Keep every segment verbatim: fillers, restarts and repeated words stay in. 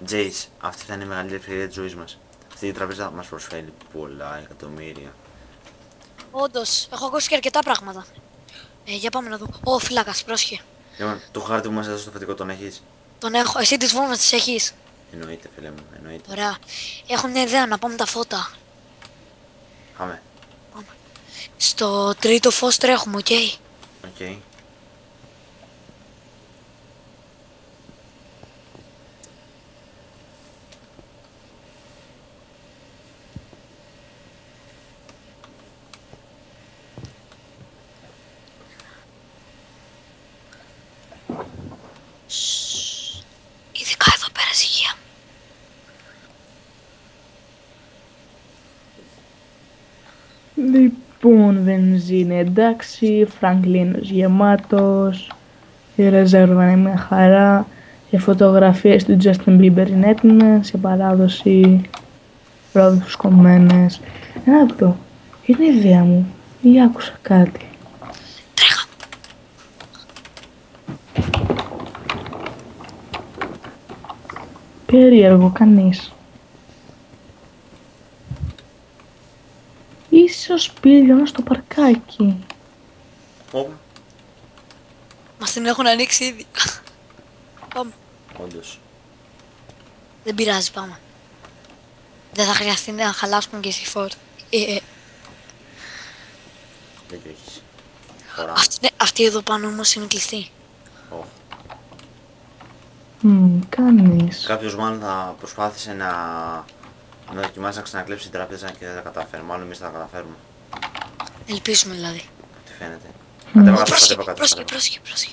Jace, αυτή θα είναι η μεγαλύτερη ευκαιρία της ζωής μας. Αυτή η τραπέζα μας προσφέρει πολλά εκατομμύρια. Όντως, έχω ακούσει και αρκετά πράγματα. Ε, για πάμε να δω. Ω, φύλακας, πρόσχε. Λοιπόν, το χάρτη που μας έδωσε το φετικό τον έχεις? Τον έχω. Εσύ τις βόμβες τις έχεις? Εννοείται, φίλε μου, εννοείται. Ωραία. Έχω μια ιδέα να πάμε τα φώτα. Πάμε. Πάμε. Στο τρίτο φως τρέχουμε, οκ. Okay? Οκ. Okay. Ειδικά εδώ πέρα ησυχία. Λοιπόν, βενζίνη εντάξει, Φραγκλίνος γεμάτος, η ρεζέρβα είναι μια χαρά, οι φωτογραφίες του Justin Bieber είναι έτοιμες, η παράδοση, πρόοδους κομμένες. Ένα λεπτό, είναι ιδέα μου ή άκουσα κάτι? Τρέχα. Περίεργο, κανείς. Ίσως πήλιονα στο παρκάκι. Όπα. Μας την έχουν ανοίξει ήδη. Πάμε. Όντως. Δεν πειράζει, πάμε. Δεν θα χρειαστεί να χαλάσουμε και εσύ φόρ. Ε, ε. Δεν το έχεις. Αυτή, ναι, αυτή εδώ πάνω όμως είναι κλειστή. Oh. Μμμ, κανείς. Κάποιος μάλλον θα προσπάθησε να... να δοκιμάσει να ξανακλέψει την τράπεζα και δεν θα καταφέρει. Μάλλον εμείς θα τα καταφέρουμε. Ελπίζουμε δηλαδή. Τι φαίνεται. Mm. Κατέβα κάτω, Πρόσεχε, κατέβα κάτω. πρόσεχε, πρόσεχε, πρόσεχε.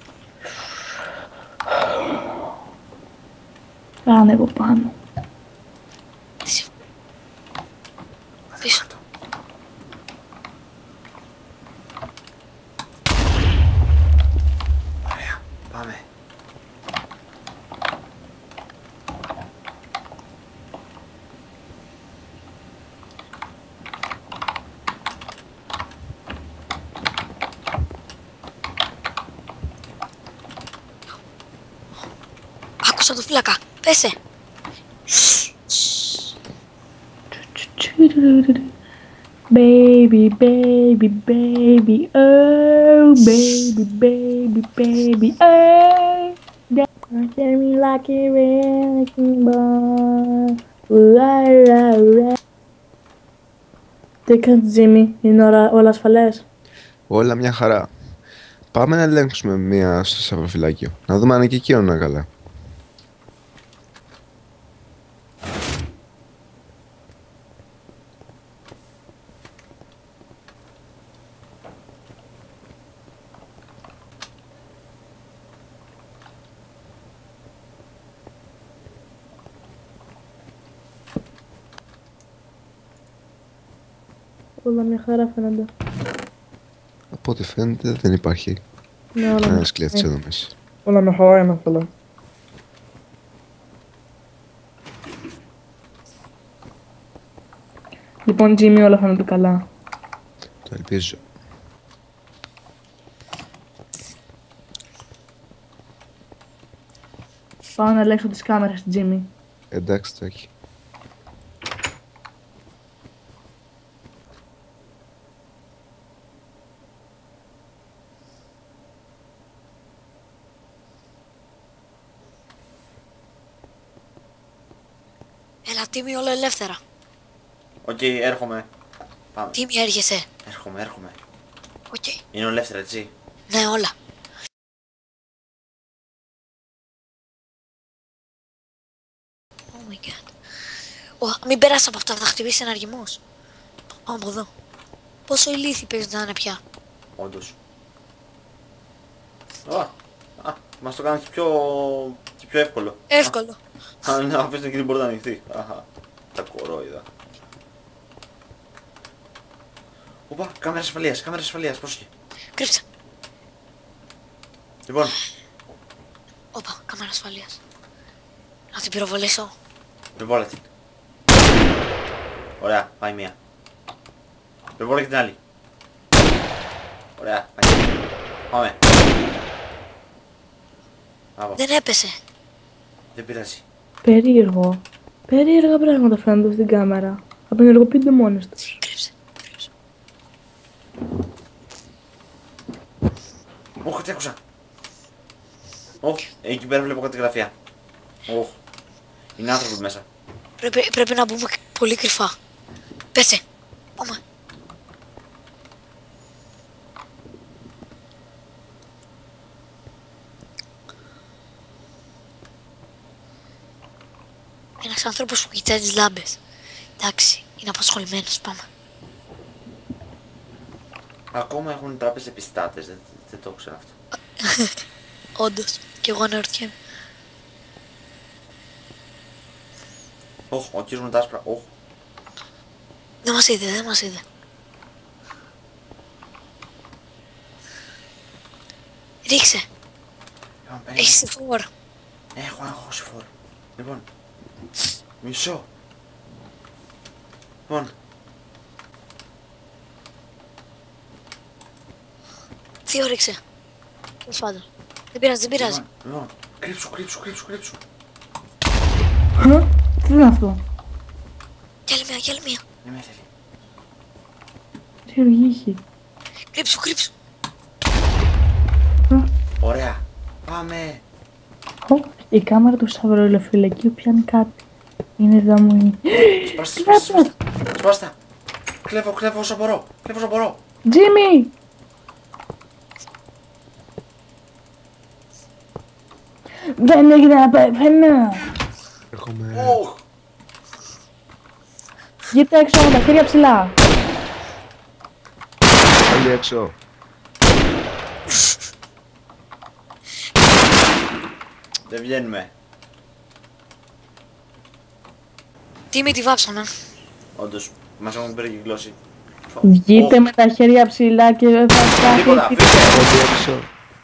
Θα ανέβω πάνω. Πίσω. Πίσω. Ωραία, πάμε. Άκουσα το φύλακα. Πέσε. Baby, baby, baby, oh, baby, baby, baby, oh. Don't tell me like a wrecking ball. Τι κάνεις, Τζίμι, είναι όλα, όλα ασφαλές? Όλα μια χαρά. Πάμε να ελέγξουμε μία στο σαφροφυλάκιο. Να δούμε αν και εκεί είναι καλά. Όλα μια χαρά φαίνονται. Από ό,τι φαίνεται δεν υπάρχει Ναι, όλα κανένα μια κλέφτης εδώ μέσα. Όλα μια χαρά είναι καλά. Λοιπόν, Τζίμι, όλα φαίνονται καλά. Το ελπίζω. Πάω να ελέγξω τις κάμερες, Τζίμι. Εντάξει, το έχει. Έλα, Τίμη, όλα ελεύθερα. Οκ, okay, έρχομαι. Πάμε. Τίμη, έρχεσαι. Έρχομαι, έρχομαι. Οκ. Okay. Είναι όλα ελεύθερα, έτσι? Ναι, όλα. Oh my god. Oh, μην περάσει από αυτά, θα χτυπήσει εναργυμούς. Πάμε από εδώ. Πόσο ηλίθιοι παίζουν να είναι πια. Όντως. Α, α, μας το κάνουν και πιο, και πιο εύκολο. Εύκολο. Α, να αφήσουμε και την πόρτα ανοιχτή. Αχα, τα κορόιδα. Οπα, κάμερα ασφαλείας, κάμερα ασφαλείας, πρόσεχε. Κρύψε. Λοιπόν. Όπα, κάμερα ασφαλείας. Να την πυροβολήσω. Πυροβόλα την. Ωραία, πάει μία. Πυροβόλα και την άλλη. Ωραία, πάει. Πάμε. Δεν έπεσε. Δεν πειράζει. Περίεργο. Περίεργα πράγματα φαίνονται στην κάμερα. Απενεργοποιούνται μόνες τους. Κρύψε, κρύψε. Ωχ, τι άκουσα. Ωχ, εκεί πέρα βλέπω κάτι γραφεία. Ωχ, είναι άνθρωποι μέσα. Πρέπει, πρέπει να μπούμε πολύ κρυφά. Πέσε. Πάμε. Ένας άνθρωπος που κοιτάει τις λάμπες. Εντάξει, είναι απασχολημένος. Πάμε. Ακόμα έχουν τράπεζες επιστάτες, δεν, δεν το ξέρω αυτό. Όντως. Κι εγώ αναρωτιέμαι. Ωχ, ο κύριος με τα άσπρα, ωχ. Δεν μας είδε, δεν μας είδε. Ρίξε. Λοιπόν, περίμενε. Έχεις τη φόρα. Έχω, έχω σιφόρ. Λοιπόν, μισό. Λοιπόν, Τι όριξε. Τέλος πάντων. Δεν πειράζει, δεν πειράζει. λοιπόν, λοιπόν, κρύψου, κρύψου, κρύψου, κρύψου. Χα, τι είναι αυτό. Κι άλλη μία, κι άλλη μία. Δεν με θέλει. Τι οργή. Κρύψου, κρύψου. Ωραία. Πάμε. Η κάμερα του σταυροελεφυλακίου πιάνει κάτι. Είναι δαμονή. Σπάστα, σπάστα, σπάστα. Σπάστα. Κλέβω, κλέβω όσο μπορώ. Κλέβω όσο μπορώ. Τζίμι! Δεν έγινε να πεθαίνω. Έρχομαι. Ωχ. Βγείτε έξω με τα χέρια ψηλά. Όλοι έξω. Δεν βγαίνουμε. Τι με τη βάψανα. Όντως, μας έχουν περικυκλώσει. Βγείτε Ωχ, με τα χέρια ψηλά και δεν θα τίποτα, φτάσει. φύγε. Όλοι έξω.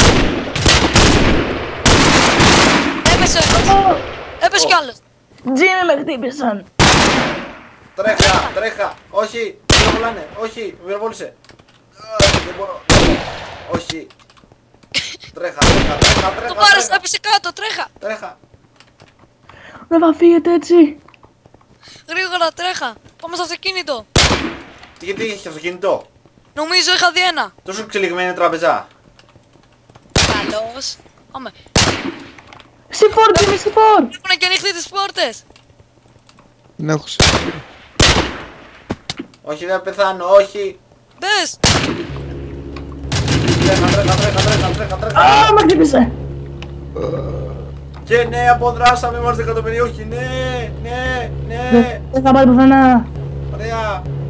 Έπεσε. Έπεσε κι άλλος. Τζίμι με χτύπησαν. Τρέχα, τρέχα. Όχι, με πυροβολάνε. Όχι, με πυροβόλησε. Α, δεν μπορώ. Όχι. Τρέχα, τρέχα, τρέχα, τρέχα. Το πάρες, τρέχα. έπεσε κάτω, τρέχα. Τρέχα. Δεν θα φύγετε έτσι. Γρήγορα, τρέχα. Πάμε στο αυτοκίνητο. Τι, γιατί έχει αυτοκίνητο. Νομίζω είχα δει ένα. Τόσο εξελιγμένη είναι τράπεζα. Καλώς. Πάμε. Σιφόρ, Τζίμι, σιφόρ. Έχουν και ανοιχτεί τις πόρτες. Δεν έχω σημασία. Όχι, δεν θα πεθάνω, όχι. Μπες. Τρέχα, τρέχα, τρέχα, τρέχα, τρέχα, τρέχα. Α, με χτύπησε. Και ναι, αποδράσαμε, είμαστε εκατομμύρια. Όχι, ναι, ναι, ναι. Δεν θα πάει πουθενά. Ωραία.